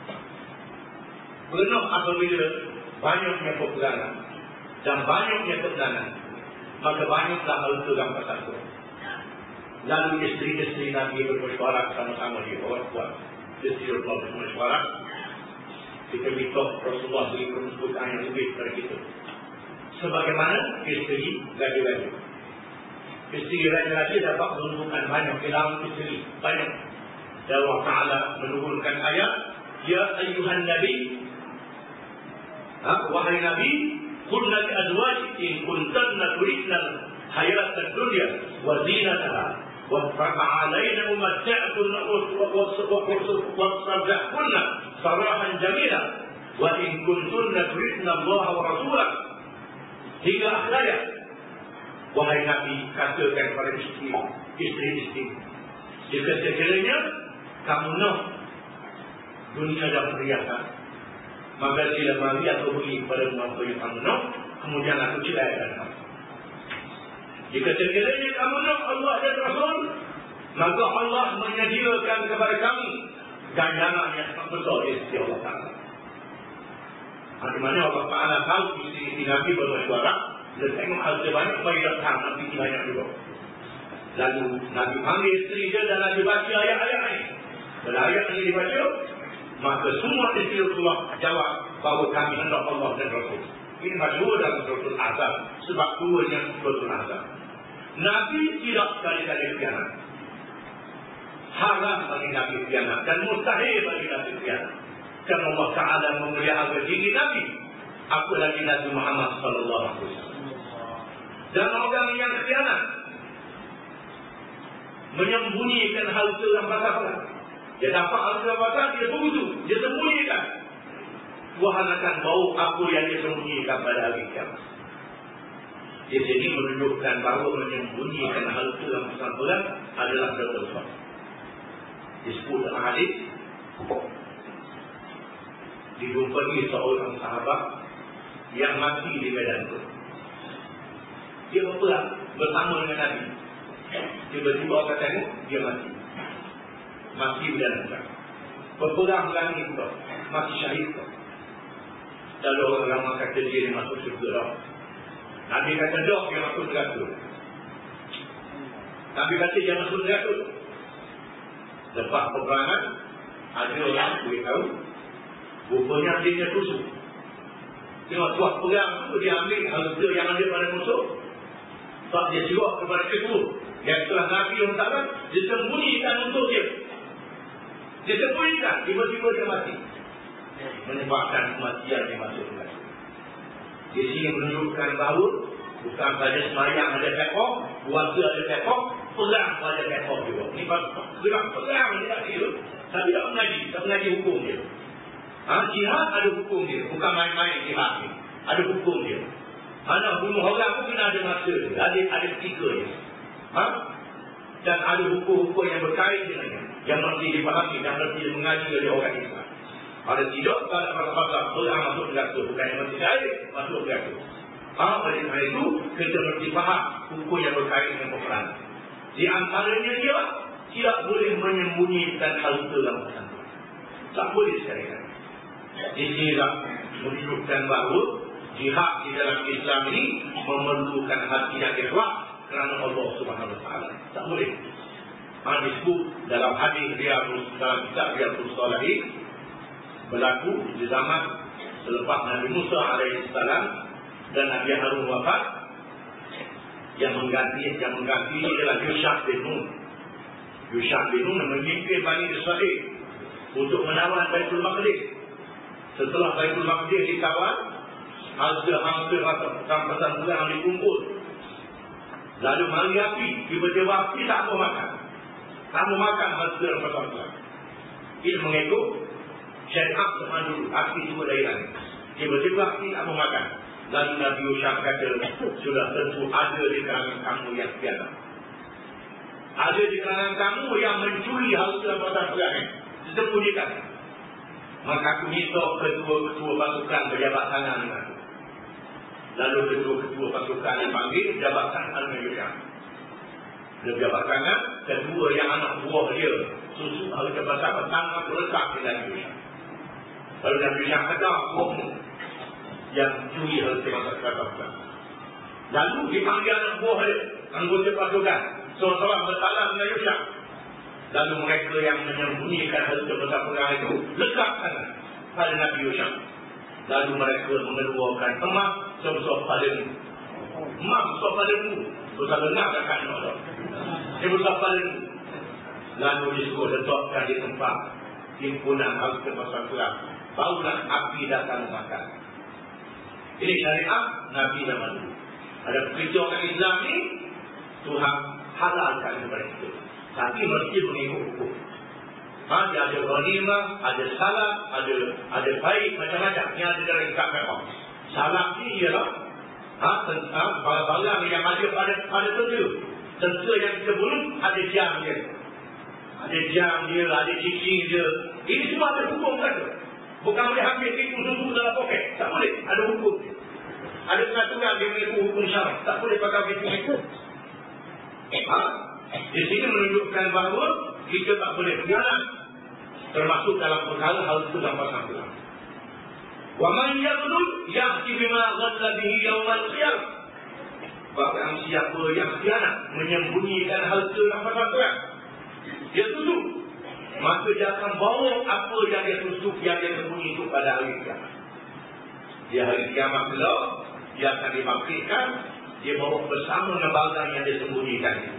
Penuh apabila banyaknya peperangan dan banyaknya kebenaran, maka banyaklah harta dan persatu. Lalu isteri-isteri Nabi bermesyuarat sama-sama dia, orang kuat. Isteri Rasulullah bermesyuarat. Kita minta Rasulullah beri peruntukan yang lebih kepada kita. Sebagaimana isteri lagi-lagi. Isteri lagi-lagi dapat peruntukan banyak. Hilang isteri banyak. Dan Allah Ta'ala menurunkan ayat, ya ayyuhan Nabi, ha, wahai Nabi, qulna li azwajik in kuntanna turidna hayat ad-dunya wa zinataha wa fa'alaina umatti'kunna wa sarjahkunna sarahan jamila wa in kuntunna turidna Allah wa rasulah, hingga akhir ayat. Wahai Nabi, katakan kepada isteri, isteri-isteri, jika sekiranya kamu nak dunia dan perhiasan, maka sila mari atau beri kepada apa yang kamu nak, kemudian aku ceraikan kamu. Jika sekiranya kamu nak Allah dan Rasul, maka Allah menyediakan kepada kamu ganjaran yang sangat besar di sisi Allah Ta'ala. Di mana Allah Ta'ala tahu isteri Nabi bersuara, dan tengok harta banyak, bagi datang Nabi banyak juga. Lalu Nabi panggil isteri dia dan Nabi baca ayat-ayat ini. Bila ayat ini dibaca, maka semua isteri Rasulullah jawab bahawa kami hendak Allah dan Rasul. Ini masyhur dalam Suratul Ahzab, sebab tuanya Suratul Ahzab. Nabi tidak sekali-kali khianat. Haram bagi Nabi khianat dan mustahil bagi Nabi khianat. Kerana Allah Ta'ala memelihara diri Nabi, apalagi Nabi Muhammad sallallahu alaihi wasallam. Dan orang yang khianat menyembunyikan harta dan pasal. Dia dapat harta pasal, dia berudu, dia sembunyikan. Tuhan akan bau apa yang dia sembunyikan pada hari kiamat. Di sini menunjukkan bahawa menyembunyikan harta dan pasal adalah dosa. Disebut dalam hadis, dijumpai seorang sahabat yang mati di medan itu. Dia berperang bersama dengan Nabi. Tiba-tiba orang tengok, dia mati. Mati berjalan kaki. Berperang lagi pula, mati syahid pula. Lalu orang ramai kata dia masuk syurga dah. Nabi kata dah dia masuk neraka. Nabi kata dia masuk neraka. Lepas peperangan, ada orang beritahu, rupanya dia tusuk. Tengok tuah perang tu, dia ambil harta yang ada pada musuh. Sebab dia jual kepada kedua. Yang telah Nabi yang tak, dia sembunyikan untuk dia. Dia sembunyikan, tiba-tiba dia mati. Menyebabkan kematian dia masuk neraka. Di sini menunjukkan bahawa bukan saja sembahyang ada tekok, puasa ada tekok, perang ada tekok juga. Ini perang, perang dia tak kira. Tapi tak mengaji, tak mengaji hukum dia. Ha, jihad ada hukum dia, bukan main-main jihad ni. Ada hukum dia. Mana bunuh orang pun kena ada masa dia, ada, ada ketika dia. Ha? Dan ada hukum-hukum yang berkait dengannya, yang mesti dipahami dan mesti mengaji oleh orang Islam. Ada tidak, kalau pasal-pasal perang masuk neraka, bukan yang mesti ada masuk neraka. Ha, oleh kerana itu, kita mesti faham hukum yang berkait dengan peperangan. Di antaranya dia tidak boleh menyembunyikan harta dalam pesantren. Tak boleh sekali-kali. Di sinilah menunjukkan bahawa jihad di dalam Islam ini memerlukan hati yang ikhlas kerana Allah Subhanahu Wa Taala. Tak boleh. Ha, disebut dalam hadis Riyadhus dalam kitab Riyadhus Shalihin, berlaku di zaman selepas Nabi Musa alaihissalam dan Nabi Harun wafat. Yang mengganti yang mengganti ialah Yusha bin Nun. Yusha bin Nun memimpin Bani Israel untuk menawan Baitul Maqdis. Setelah Baitul Maqdis ditawan, ada hampir ratus bulan dikumpul. Lalu mari api, tiba-tiba api tak mau makan. Tak mau makan hampir ratus bulan. Ia mengikut syariat zaman dulu, api semua dari langit. Tiba-tiba api tak mau makan. Lalu Nabi Yusha kata, sudah tentu ada di kalangan kamu yang tiada. Ada di kalangan kamu yang mencuri harta ratus bulan. Disembunyikan. Maka aku minta ketua-ketua pasukan berjabat tangan dengan aku. Lalu ketua-ketua pasukan dipanggil, jabat tangan dengan Yusha. Dia jabat tangan, kedua yang anak buah dia susu harta pasal tangan berletak di dalam Yusha. Lalu Nabi Yusha kata, bohong yang curi harta pasal. Lalu dipanggil anak buah dia, anggota pasukan. Seorang-seorang bertalang dengan Yusha. Lalu mereka yang menyembunyikan harta pasal itu lekatkan pada Nabi Yusha. Lalu mereka mengeluarkan emas sebesar padamu. Emas sebesar padamu. Besar dengar akan Allah. Sebesar padamu. Lalu disuruh letakkan di tempat himpunan harta pasal perang. Barulah api datang makan. Ini syariat Nabi zaman dulu. Ada perkara Islam ni Tuhan halalkan kepada kita. Tapi mesti mengikut hukum. Ha, dia ada ghanimah, ada salat, ada ada baik macam-macam yang ada dalam kitab fiqh. Salat ni ialah ha, tentang barang yang ada pada pada tentera. Tentera yang kita bunuh ada jam dia. Ada jam dia, ada cincin dia. Ini semua ada hukum kata. Bukan boleh ambil tipu susu dalam poket. Tak boleh. Ada hukum. Ada peraturan dia mengikut hukum syarak. Tak boleh pakai begitu. Ha? Di sini menunjukkan bahawa kita tak boleh berjalan termasuk dalam perkara hal itu dalam pasal perang. Wa man yaqul ya'ti bima ghalla bihi yawmal qiyamah. Barang siapa yang khianat menyembunyikan hal itu dalam pasal perang, dia tutup, maka dia akan bawa apa yang dia tutup, yang dia sembunyi itu pada hari kiamat. Di hari kiamat pula dia akan dibangkitkan, dia bawa bersama dengan barang yang dia sembunyikan itu.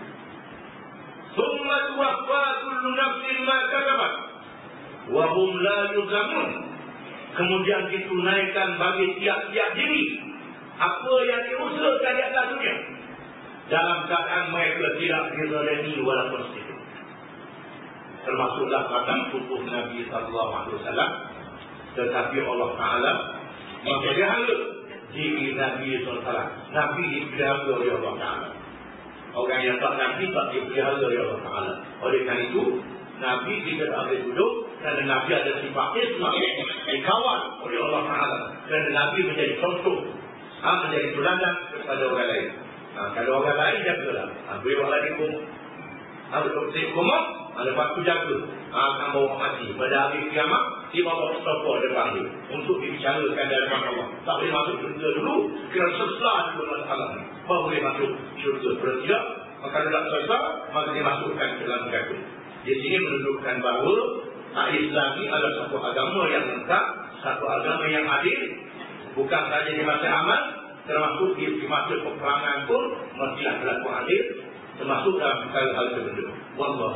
Thumma tuwaffa kullu nafsin ma kasabat wa hum la yuzlamun. Kemudian ditunaikan bagi tiap-tiap diri apa yang diusahakan di atas dunia, dalam keadaan mereka tidak dizalimi walaupun sedikit. Termasuklah kata tubuh Nabi sallallahu alaihi wasallam. Tetapi Allah Taala memelihara diri Nabi sallallahu alaihi wasallam. Nabi dipelihara oleh Allah Taala. Orang yang tak Nabi tak dipelihara oleh Allah Taala. Oleh kerana itu Nabi tidak boleh duduk, kerana Nabi ada sifat Islam, dikawal oleh Allah Taala. Kerana Nabi menjadi contoh, ha, menjadi teladan kepada orang lain. Ha, kalau orang lain jagalah. Ha, beri orang lain hukum. Ha, betul betul hukum. Ha, lepas tu jaga. Ha, akan bawa mati. Pada hari kiamat, dia bawa stopper depan dia untuk dibicarakan dari Allah. Tak boleh masuk syurga dulu, kerana setelah dulu masalah ni baru boleh masuk syurga. Kalau tidak, maka tidak selesai, maka dimasukkan ke dalam neraka. Di sini menunjukkan bahawa Islam ini adalah satu agama yang lengkap, satu agama yang adil. Bukan saja di masa aman, termasuk di, di masa peperangan pun mestilah berlaku adil, termasuk dalam hal-hal tertentu. Wallah.